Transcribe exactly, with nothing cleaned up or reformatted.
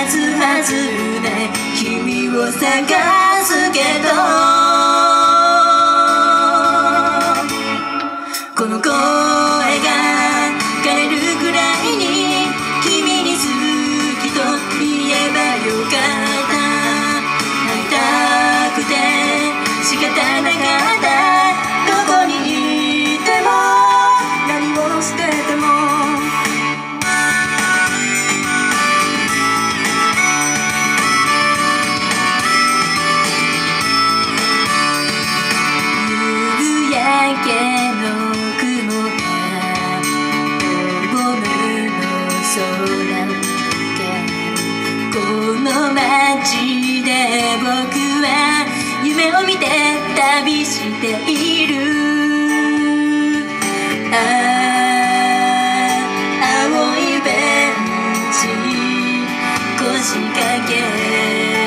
つはずない君を探すけど、この声が枯れるくらいに君に好きと言えばよかった。会いたくて仕方なかった。どこにいても何をしてても夕焼けの雲がボムの空をこの街で僕は夢を見て旅している。ああ青いベンチ腰掛け